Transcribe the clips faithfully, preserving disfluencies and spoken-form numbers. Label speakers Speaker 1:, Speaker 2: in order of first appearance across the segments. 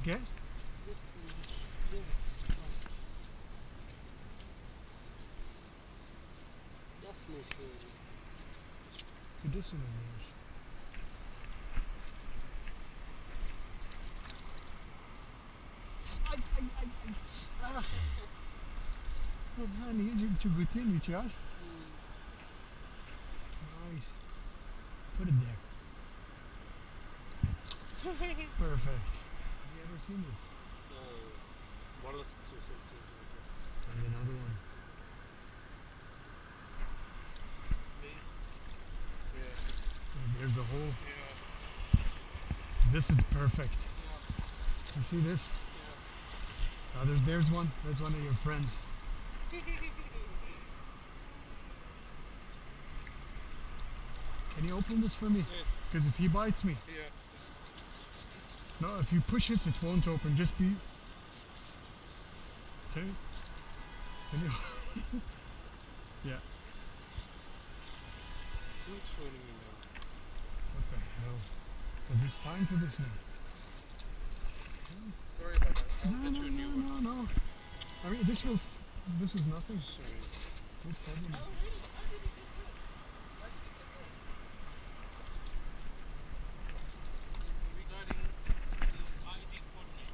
Speaker 1: Okay? To this one, Ay, ay, ay, ay. Ah. Hani you too good in Josh. Nice. Put it there. Perfect. Have you ever seen this?
Speaker 2: One of the
Speaker 1: And another one.
Speaker 2: Yeah.
Speaker 1: There's a hole.
Speaker 2: Yeah.
Speaker 1: This is perfect.
Speaker 2: Yeah.
Speaker 1: You see this?
Speaker 2: Yeah.
Speaker 1: Oh, there's, there's one. There's one of your friends. Can you open this for me? Because if he bites me.
Speaker 2: Yeah.
Speaker 1: No, if you push it, it won't open. Just be. Okay. Can you? Yeah.
Speaker 2: Who's phoning me now?
Speaker 1: What the hell? Is this time for this now?
Speaker 2: Sorry about that. I'll
Speaker 1: No,
Speaker 2: get
Speaker 1: no,
Speaker 2: you a new
Speaker 1: no,
Speaker 2: one.
Speaker 1: no, no. I mean, this will. F this is nothing.
Speaker 2: Sorry.
Speaker 1: No problem.
Speaker 2: Oh, really? How did he get there? How did he get there? Regarding the I D coordinate.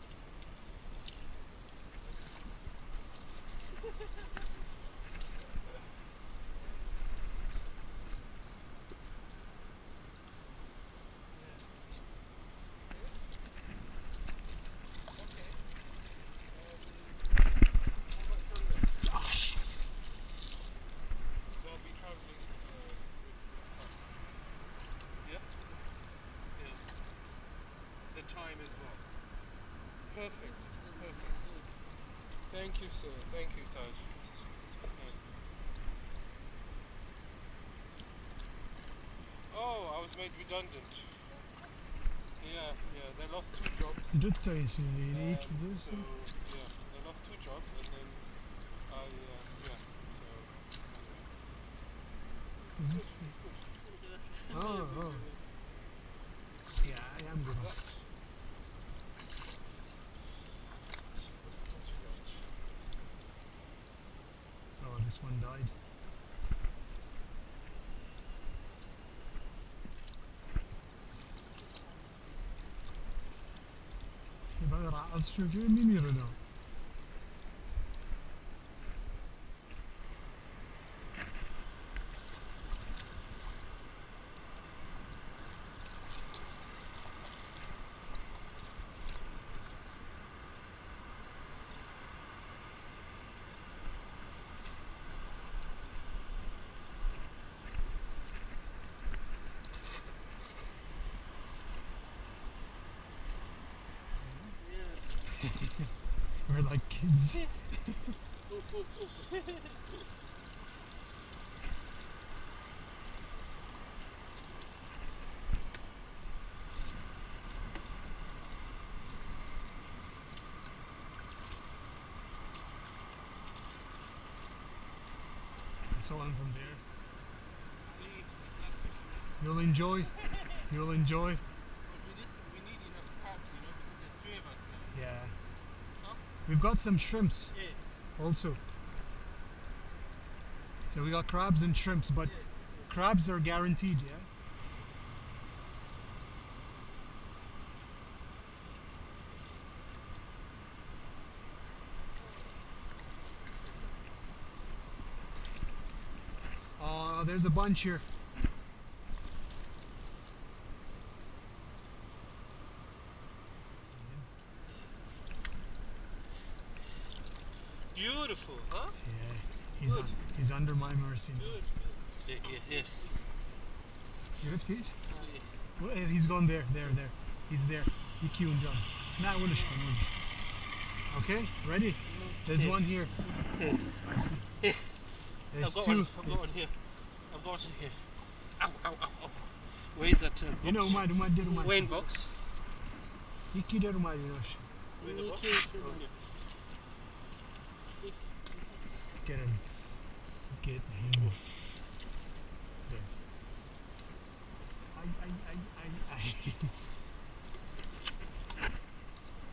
Speaker 1: Gosh.
Speaker 2: So I'll be traveling uh, with, with Tom. Yeah? Yeah. The time as well. Perfect. Perfect. Thank you, sir. Thank you, Taj. Thank you. Oh, I was made redundant. Yeah, yeah. They lost two jobs.
Speaker 1: Dit is een
Speaker 2: Um,
Speaker 1: dus.
Speaker 2: so yeah, they lost two jobs, and then I uh, yeah. So anyway.
Speaker 1: Oh, oh. Yeah, I am good. Oh, this one died. يبقى رأس شو كده مين يرده؟ We're like kids. So on from there. You'll enjoy. You'll enjoy. Yeah. We've got some shrimps also. So we got crabs and shrimps, but crabs are guaranteed, yeah? Oh, there's a bunch here.
Speaker 2: Beautiful, huh?
Speaker 1: Yeah, he's, un he's under my mercy.
Speaker 2: Good. Yeah, yeah, yes.
Speaker 1: You have teeth?
Speaker 2: Yeah.
Speaker 1: Well, he's gone there, there, there. He's there. You cue and jump. Nah, we'll just Okay, ready? There's one here.
Speaker 2: Yeah.
Speaker 1: I see.
Speaker 2: Yeah.
Speaker 1: There's
Speaker 2: I've got
Speaker 1: two.
Speaker 2: one. I've got one here. I've got one here. Ow, ow, ow, ow. Where is that uh, box?
Speaker 1: You know, my, my, my, my.
Speaker 2: Wayne box.
Speaker 1: Iki der my, you know.
Speaker 2: Where the box? Oh.
Speaker 1: Get him. Get him. There. I, I, I, I, I.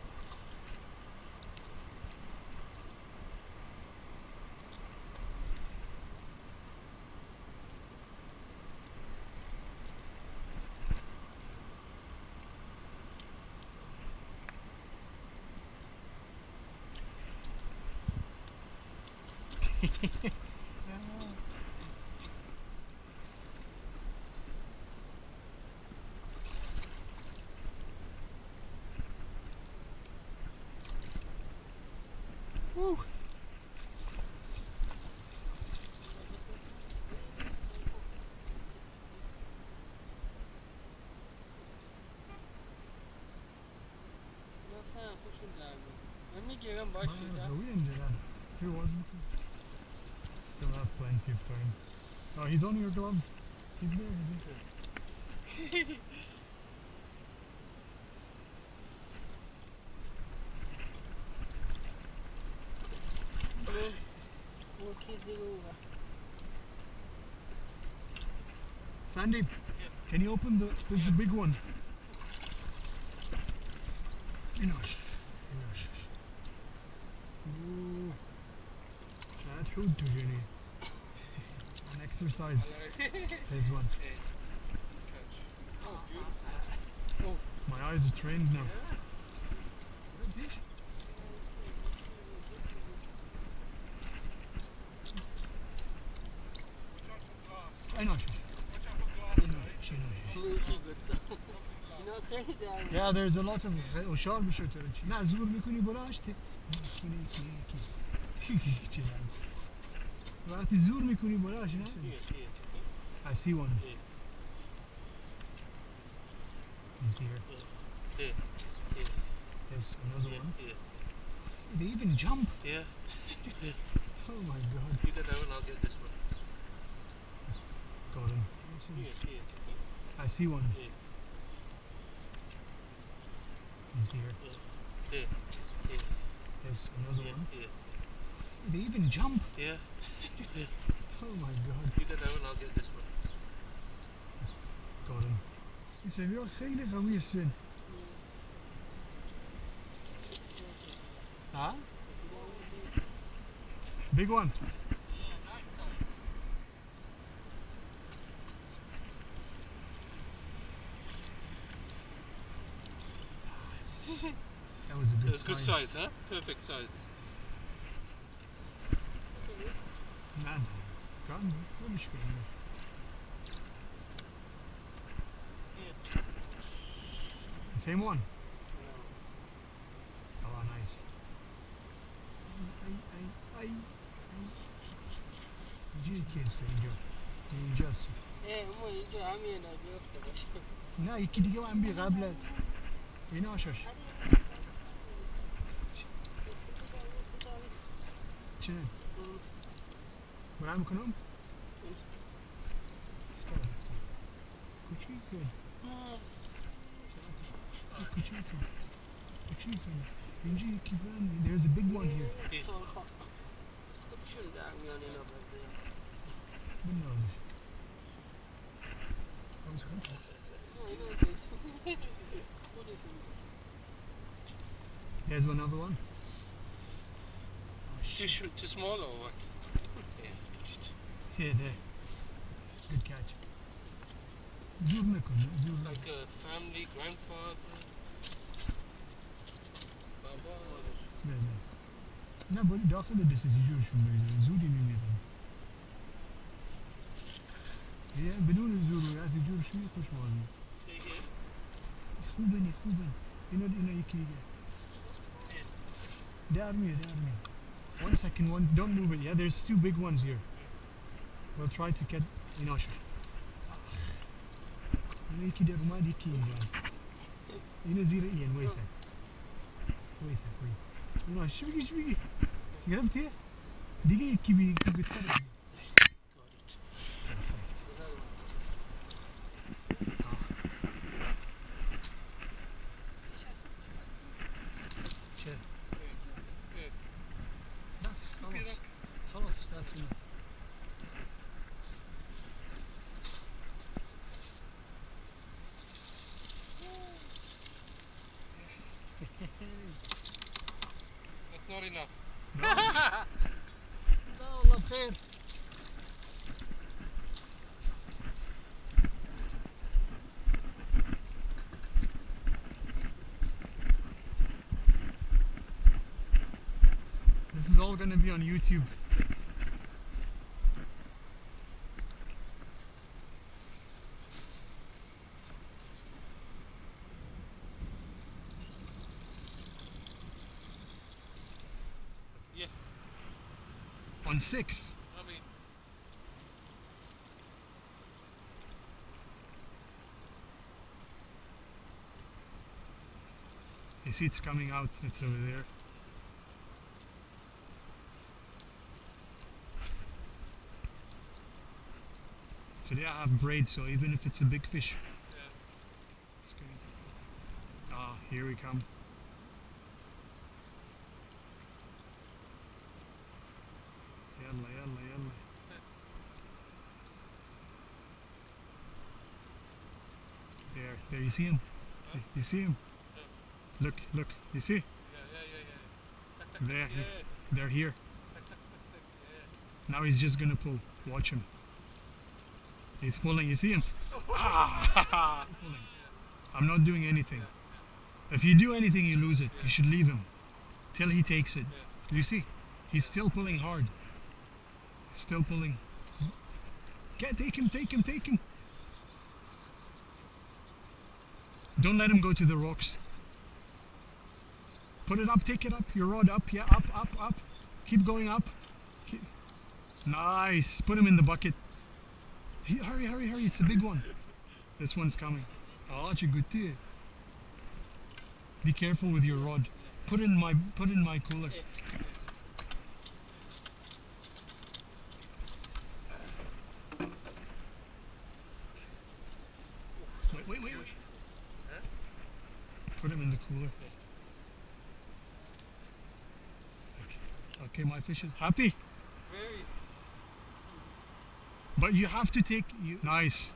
Speaker 1: Woo. Are we into that? Who wasn't? Still have plenty of time. Oh, he's on your glove. He's there, he's there. Sandeep,
Speaker 2: Yeah.
Speaker 1: can you open the, this is a big one. Inosh. Inosh. Ooh. That food to Jenny. An exercise. There's one.
Speaker 2: Oh, good. Oh.
Speaker 1: My eyes are trained now. I know. Yeah, there's a lot of وشار بشتر نه زور میکنی براش تی میکنی کی کی کی وقتی زور میکنی براش نه I see one. He's here.
Speaker 2: Yeah. Yeah.
Speaker 1: There's another
Speaker 2: Yeah.
Speaker 1: one.
Speaker 2: Yeah.
Speaker 1: They even jump.
Speaker 2: Yeah. Yeah.
Speaker 1: Oh my god.
Speaker 2: You get that one, I'll get this one.
Speaker 1: Got him.
Speaker 2: Yeah. Yeah.
Speaker 1: I see one.
Speaker 2: Yeah.
Speaker 1: He's here.
Speaker 2: Yeah. Yeah.
Speaker 1: There's another
Speaker 2: Yeah.
Speaker 1: one.
Speaker 2: Yeah.
Speaker 1: They even jump.
Speaker 2: Yeah. Yeah.
Speaker 1: Oh my god.
Speaker 2: You get that one, I'll get this one.
Speaker 1: Got him. Die zijn wel gele goeie zin. Huh? Big one. That was a good
Speaker 2: That's good
Speaker 1: size.
Speaker 2: size, huh? Perfect size.
Speaker 1: Man, kan wel eens kunnen. The same one. Oh, nice. Ay, ay, ay, ay. G kesin diyor. Yiyeceğiz. لا يكي دقيقة عم بي قبل يناشش. شنو؟ برام كنوم؟ كوشيكن. كوشيكن. كوشيكن. ينجي كيفان. There's a big one here. بالناش. There's another one.
Speaker 2: Too, sh- too small or what? Yeah.
Speaker 1: Yeah, there. Good catch. Zurnikun, zurnik.
Speaker 2: Like a family, grandfather, Baba.
Speaker 1: Ne ne. Ne böyle daxil edesi diyorsun böyle. Zuri mi miran? Ya بدون الزور يا تجور شو خوش مالي.
Speaker 2: Say here.
Speaker 1: خوبني خوبن. إنه إنه يكيجا. Dar me, dar me. One second, one. Don't move it. Yeah, there's two big ones here. We'll try to get Inosh. إنه يكيد ما دي كيجا. إنه زير إيان ويسا. ويسا وي. إنه شو بيجي شو بيجي. قربتي؟ دقيقة كيبي كيبي تكلم. خلاص that's enough.
Speaker 2: That's not enough.
Speaker 1: لا والله بخير. This is all going to be on YouTube. on six.
Speaker 2: I mean,
Speaker 1: You see it's coming out, it's over there. Today I have braid, so even if it's a big fish,
Speaker 2: yeah.
Speaker 1: it's good. Ah, here we come. Yalla, yalla, yalla. There, there, you see him?
Speaker 2: Huh?
Speaker 1: You see him?
Speaker 2: Yeah.
Speaker 1: Look, look, you see?
Speaker 2: Yeah, yeah, yeah, yeah.
Speaker 1: There,
Speaker 2: Yes.
Speaker 1: they're here.
Speaker 2: Yeah.
Speaker 1: Now he's just gonna pull. Watch him. He's pulling, you see him? Ah, pulling. I'm not doing anything. If you do anything, you lose it. You should leave him till he takes it. You see? He's still pulling hard. Still pulling. Get, take him, take him, take him. Don't let him go to the rocks. Put it up, take it up, your rod up, yeah, up, up, up. Keep going up. Keep. Nice. Put him in the bucket. He, hurry, hurry, hurry, it's a big one. This one's coming. Oh, it's a good too. Be careful with your rod. Put in my, put in my cooler. Wait, wait, wait, wait. Put him in the cooler. Okay, okay, my fish is happy.
Speaker 2: Very.
Speaker 1: But you have to take you. Nice.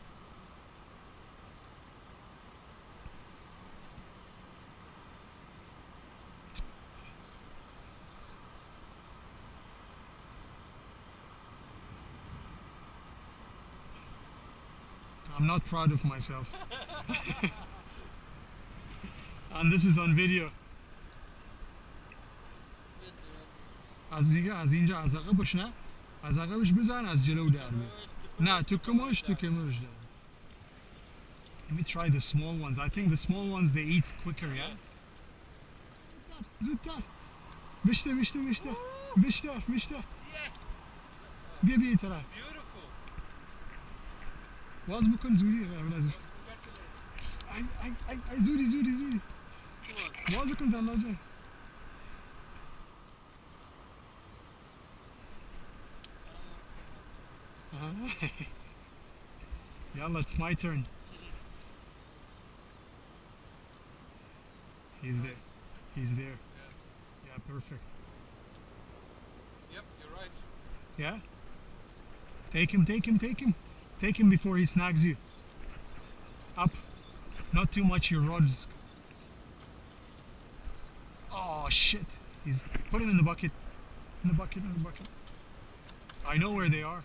Speaker 1: I'm not proud of myself. And this is on video. از دیگه از اینجا از عقبش نه از عقبش بزن از جلو در بیار. نه تو کمرش تو کمرش در. Let me try the small ones. I think the small ones they eat quicker, yeah? زودتر بیشتر بیشتر بیشتر بیشتر بیشتر
Speaker 2: Yes.
Speaker 1: بیا بیا این طرف
Speaker 2: Beautiful.
Speaker 1: باز بکن زودی قبل از افت.
Speaker 2: Congratulations.
Speaker 1: ای ای ای ای زودی زودی زودی
Speaker 2: Come on.
Speaker 1: باز بکن زلاجه. Yalla, it's my turn. He's there. He's there.
Speaker 2: Yeah.
Speaker 1: Yeah, perfect.
Speaker 2: Yep, you're right.
Speaker 1: Yeah? Take him, take him, take him. Take him before he snags you. Up. Not too much, your rod's. Oh, shit. He's. Put him in the bucket. In the bucket, in the bucket. I know where they are.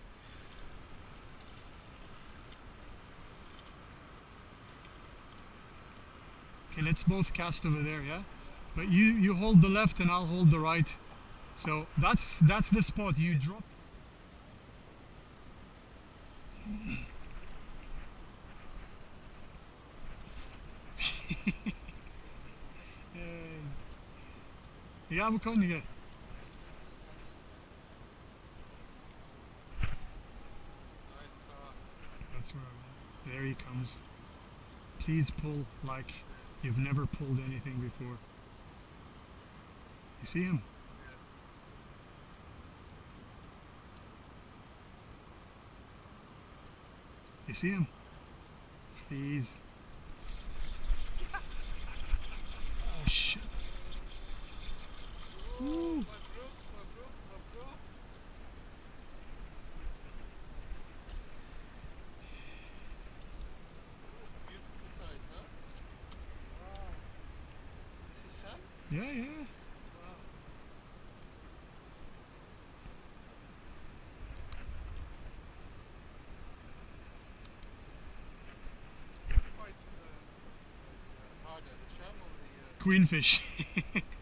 Speaker 1: Okay, let's both cast over there, yeah? But you, you hold the left and I'll hold the right. So that's that's the spot you drop. Yeah, we're coming again.
Speaker 2: Nice car.
Speaker 1: That's where I'm. There he comes. Please pull like you've never pulled anything before. You see him? You see him? Please. Oh shit. Ooh.
Speaker 2: Mabruk, mabruk, mabruk. Beautiful size, huh? Wow. This is fun?
Speaker 1: Yeah, yeah.
Speaker 2: Wow. Quite uh, uh, harder, the shell or the... Uh,
Speaker 1: Queenfish.